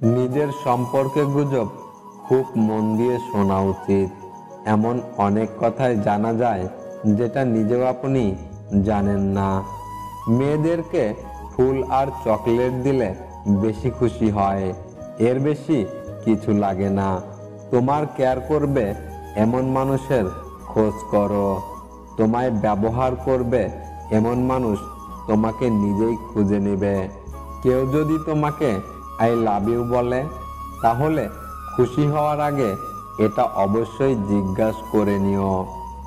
নিজের সম্পর্কে গুজব খুব মন দিয়ে শোনা উচিত। এমন অনেক কথাই জানা যায় যেটা নিজেও আপনি জানেন না। মেয়েদেরকে ফুল আর চকলেট দিলে বেশি খুশি হয়, এর বেশি কিছু লাগে না। তোমার কেয়ার করবে এমন মানুষের খোঁজ করো। তোমায় ব্যবহার করবে এমন মানুষ তোমাকে নিজেই খুঁজে নেবে। কেউ যদি তোমাকে আই লাভ ইউ বলে, তাহলে খুশি হওয়ার আগে এটা অবশ্যই জিজ্ঞাসা করে নিও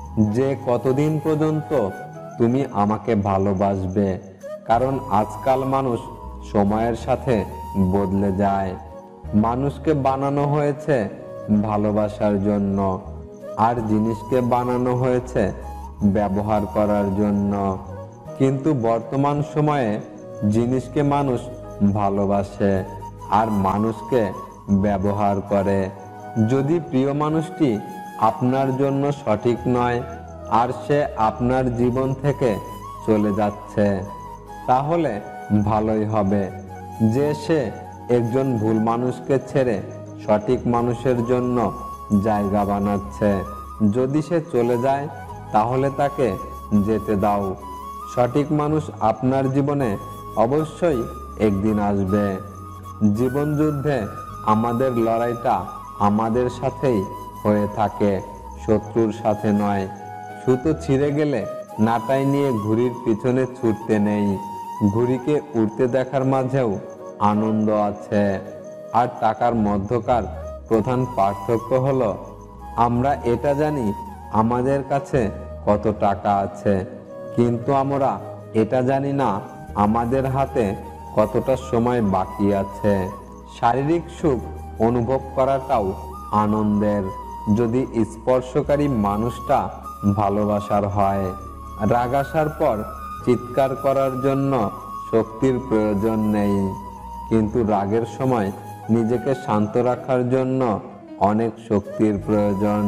যে কতদিন পর্যন্ত তুমি আমাকে ভালোবাসবে। কারণ আজকাল মানুষ সময়ের সাথে বদলে যায়। মানুষকে বানানো হয়েছে ভালোবাসার জন্য, আর জিনিসকে বানানো হয়েছে ব্যবহার করার জন্য। কিন্তু বর্তমান সময়ে জিনিসকে মানুষ ভালোবাসে আর মানুষকে ব্যবহার করে। যদি প্রিয় মানুষটি আপনার জন্য সঠিক নয় আর সে আপনার জীবন থেকে চলে যাচ্ছে, তাহলে ভালোই হবে যে সে একজন ভুল মানুষকে ছেড়ে সঠিক মানুষের জন্য জায়গা বানাচ্ছে। যদি সে চলে যায় তাহলে তাকে যেতে দাও। সঠিক মানুষ আপনার জীবনে অবশ্যই একদিন আসবে। জীবন যুদ্ধে আমাদের লড়াইটা আমাদের সাথেই হয়ে থাকে, শত্রুর সাথে নয়। সুতো ছিঁড়ে গেলে নাটাই নিয়ে ঘুড়ির পিছনে ছুটতে নেই। ঘুড়িকে উড়তে দেখার মাঝেও আনন্দ আছে। আর টাকার মধ্যকার প্রধান পার্থক্য হলো আমরা এটা জানি আমাদের কাছে কত টাকা আছে, কিন্তু আমরা এটা জানি না আমাদের হাতে কতটা সময় বাকি আছে। শারীরিক সুখ অনুভব করাটাও আনন্দের, যদি স্পর্শকারী মানুষটা ভালোবাসার হয়। রাগ আসার পর চিৎকার করার জন্য শক্তির প্রয়োজন নেই, কিন্তু রাগের সময় নিজেকে শান্ত রাখার জন্য অনেক শক্তির প্রয়োজন।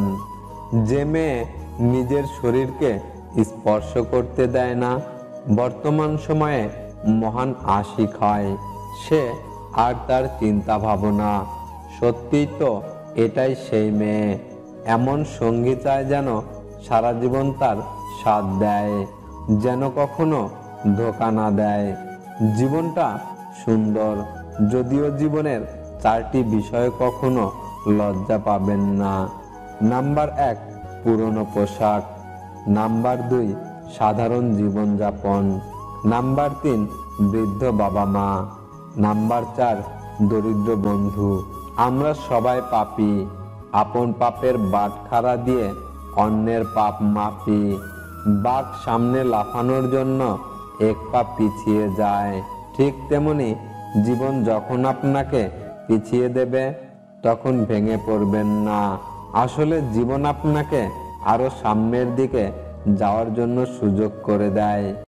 যে মেয়ে নিজের শরীরকে স্পর্শ করতে দেয় না, বর্তমান সময়ে মহান আশিক হয় সে। আর তার চিন্তা ভাবনা সত্যিই তো এটাই সেই মেয়ে। এমন সঙ্গী চায় যেন সারা জীবন তার সাথ দেয়, যেন কখনো ধোঁকা না দেয়। জীবনটা সুন্দর, যদিও জীবনের 4টি বিষয়ে কখনো লজ্জা পাবেন না। নাম্বার 1, পুরনো পোশাক। নাম্বার 2, সাধারণ জীবনযাপন। নাম্বার 3, বৃদ্ধ বাবা মা। নাম্বার 4, দরিদ্র বন্ধু। আমরা সবাই পাপী, আপন পাপের বাটখারা দিয়ে অন্যের পাপ মাপি। বাঘ সামনে লাফানোর জন্য 1 পা পিছিয়ে যায়, ঠিক তেমনি জীবন যখন আপনাকে পিছিয়ে দেবে তখন ভেঙে পড়বেন না। আসলে জীবন আপনাকে আরো সামনের দিকে যাওয়ার জন্য সুযোগ করে দেয়।